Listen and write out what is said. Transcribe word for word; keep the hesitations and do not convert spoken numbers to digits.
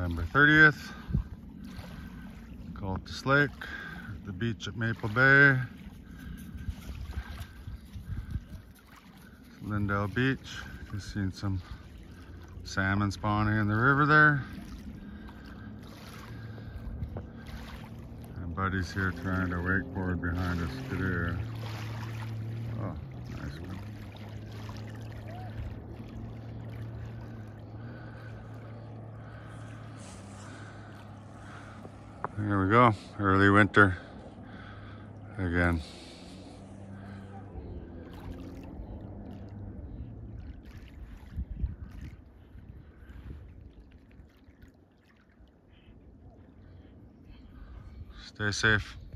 September thirtieth. Cultus Lake, the beach at Maple Bay. Lindell Beach. Just seen some salmon spawning in the river there. And Buddy's here trying to wakeboard behind us. Good air. Oh, nice one. There we go, early winter again. Stay safe.